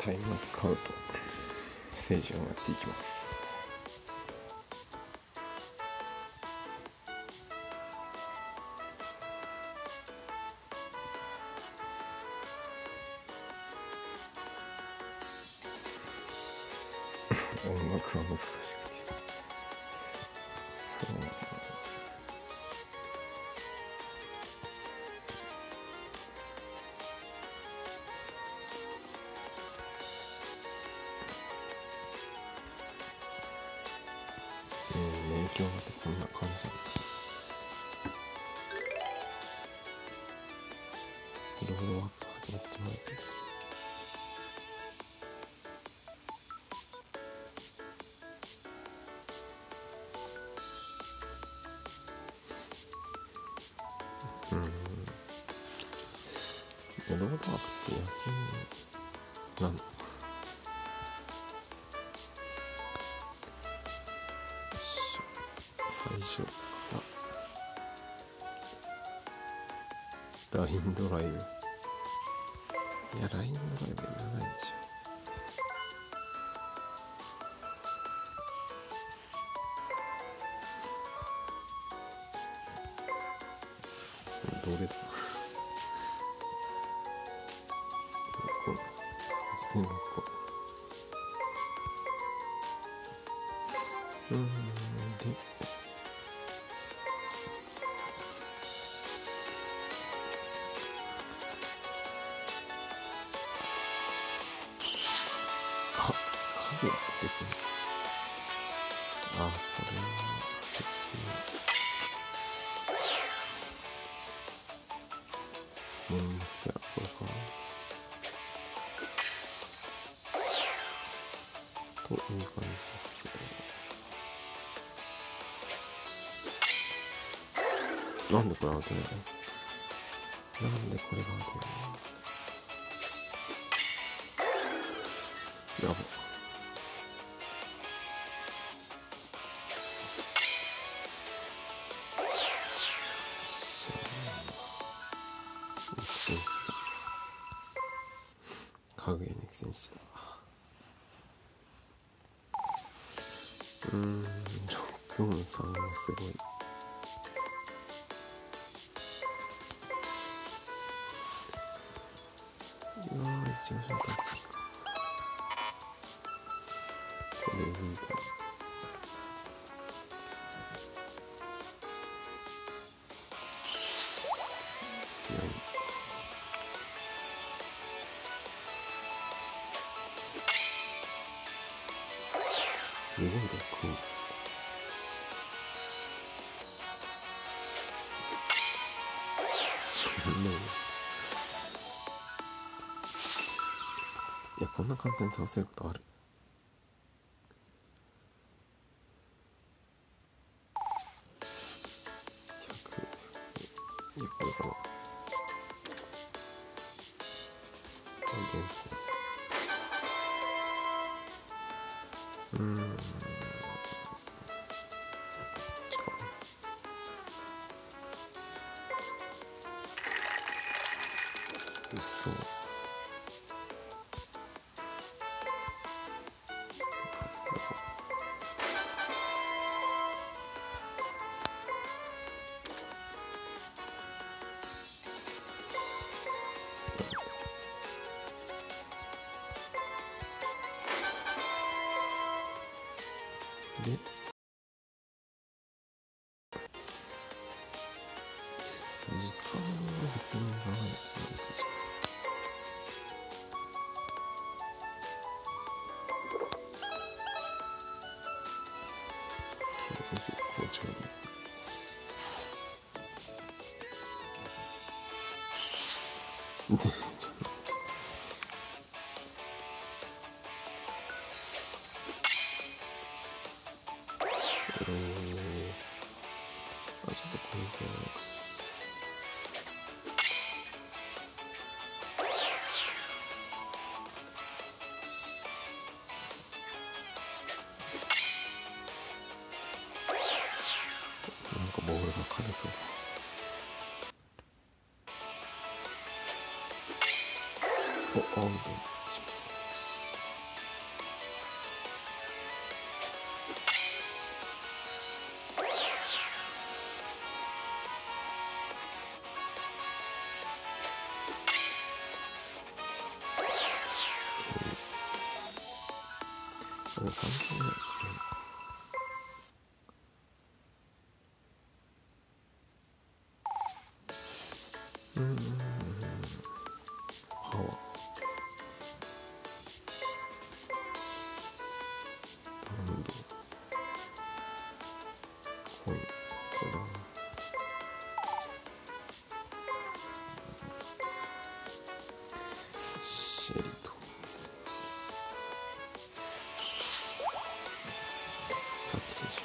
タイムアカウントステージをやっていきます。音楽は難しくて勉強ってこんな感じなんだ。ロードワークが始まっちまうんですよ。ロードワークって野球なの？最初からラインドライブ。いや、ラインドライブいらないでしょ。どれだ8.6個。で影が出てくる。これは年末キャラ、これかという感じですけど、なんでこれアウトやねん。なんでこれがアウトやねん。やば。影に苦戦した。643はすごい。一応紹介するか。これでいいか。すごい6。いや、こんな簡単に倒せることある？100。いや、これかな。原則だ。嘘。で、時間は別にいらないかじゃあ。絶好調に。で、ちょっと待って。ちょっとこれでなんかボールが軽そう。アウト。 あれ3000ぐらいかな。パワー弾道コイン、これだな。シェリトさっきと一緒。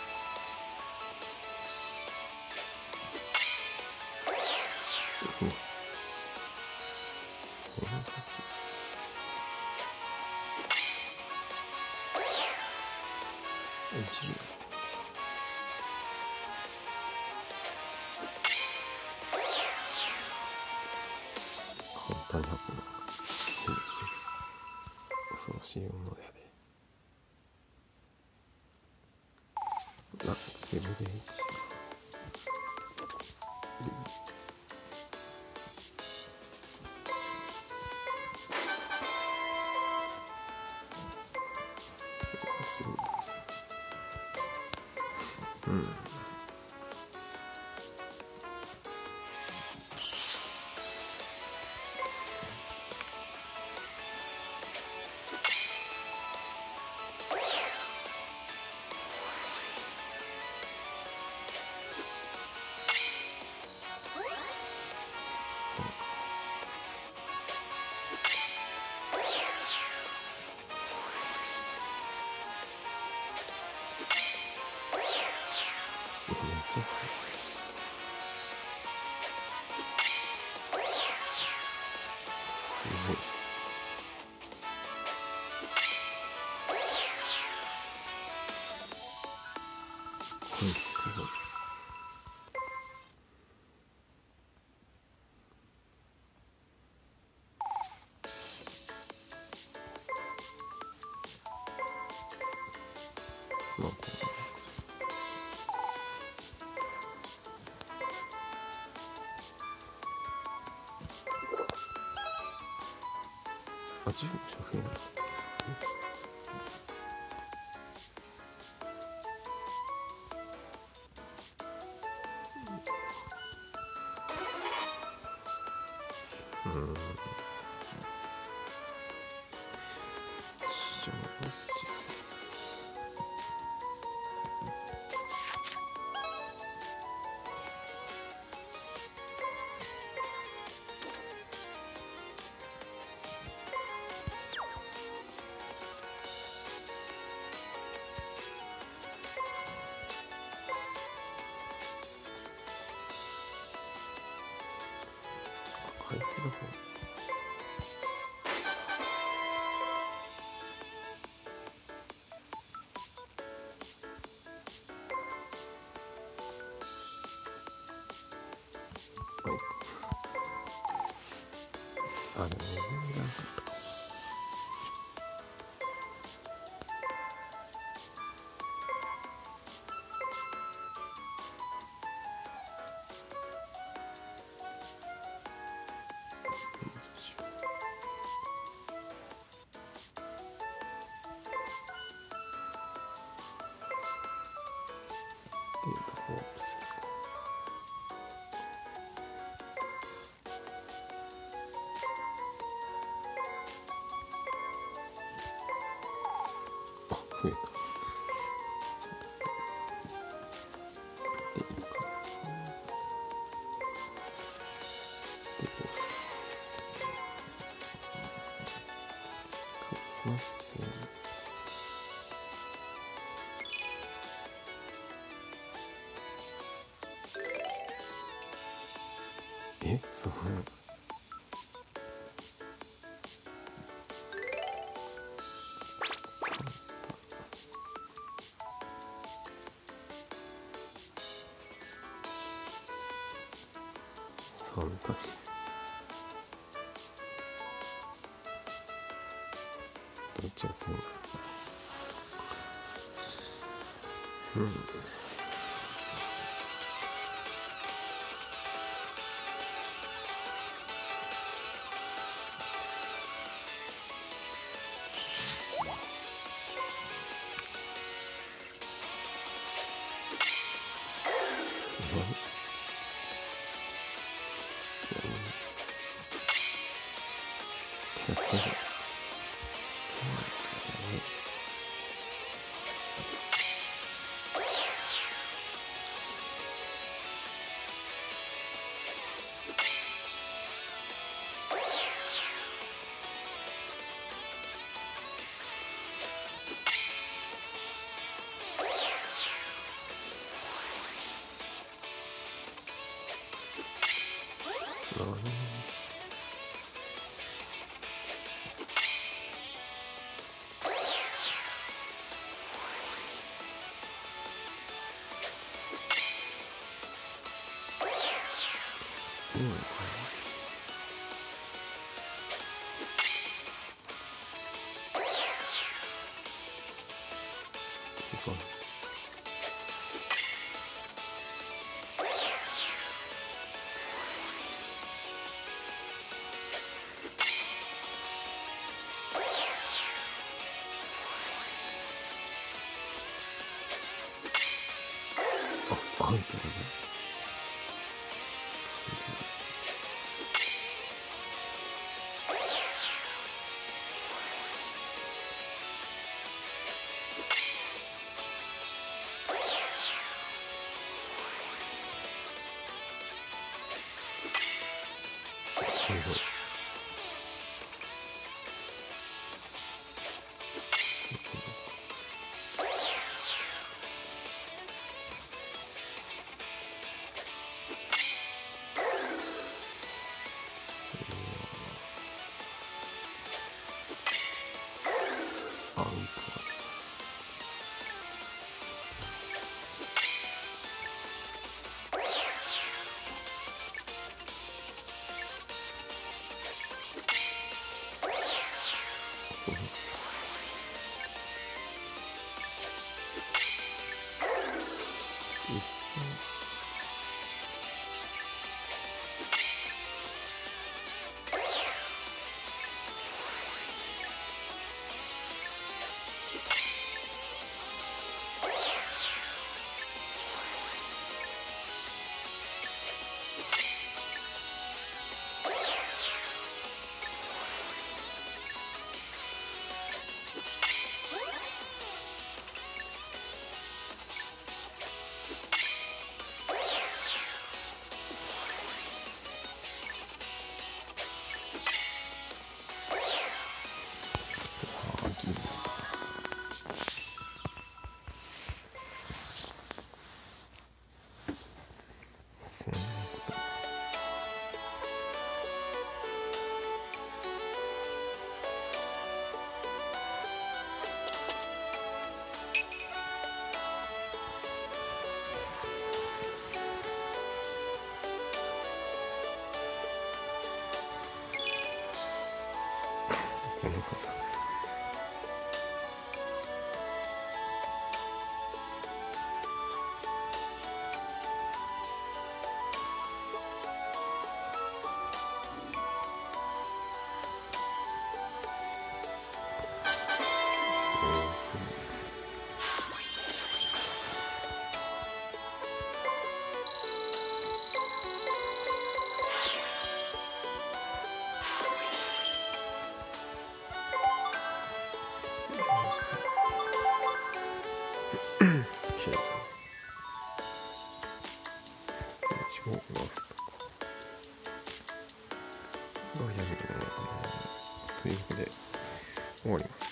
変化球一塁簡単に運ぶのか。恐ろしい運動やで。ラゼルベイチ。めっちゃすごい。これすごい。まあこれ10じゃ増えない。じゃあどっちですか。回復の方。あ、でもいらなかったかもしれない。データフォームするか。あ、増えた。そうですね。でいいかな。で、ボス。クリスマスセール。そう。サンタです。どっちが強いの。 アウトだね。すごい。アウトだ。この方。ということで終わります。